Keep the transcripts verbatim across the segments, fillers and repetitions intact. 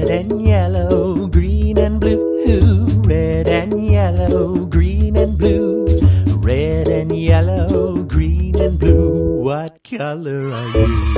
Red and yellow, green and blue. Red and yellow, green and blue. Red and yellow, green and blue. What color are you?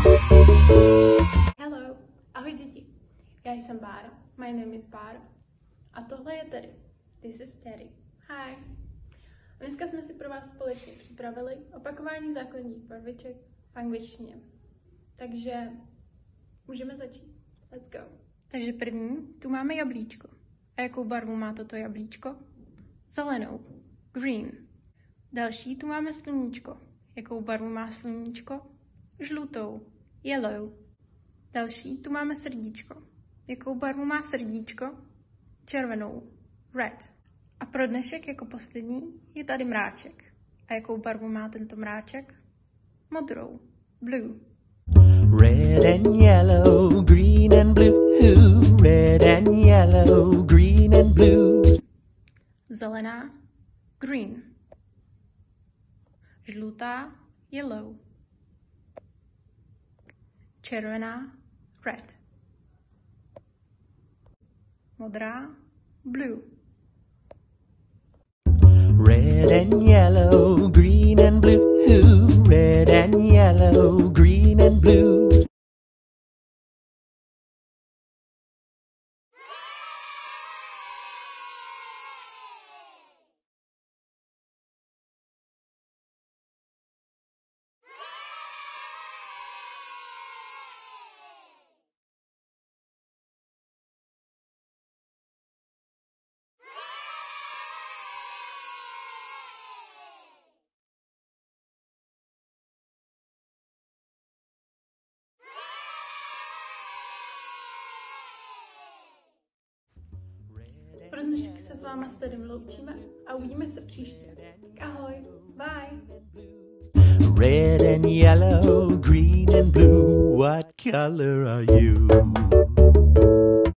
Hello, ahoj děti. Já jsem Bára. My name is Bára. A tohle je Terry. This is Terry. Hi. Dneska jsme si pro vás společně připravili opakování základních barviček v angličtině. Takže můžeme začít. Let's go. Takže první, tu máme jablíčko. A jakou barvu má toto jablíčko? Zelenou. Green. Další, tu máme sluníčko. Jakou barvu má sluníčko? Žlutou. Yellow. Další, tu máme srdíčko. Jakou barvu má srdíčko? Červenou. Red. A pro dnešek jako poslední je tady mráček. A jakou barvu má tento mráček? Modrou. Blue. Red and yellow, green and blue. Red and yellow, green and blue. Zelená. Green. Žlutá. Yellow. Červená. Red. Modrá. Blue. Red and yellow, green and blue. Red and yellow, green and blue. Pro dnešek se s váma s Terrym loučíme a uvidíme se příště. Tak ahoj, bye! Red and yellow, green and blue, what color are you?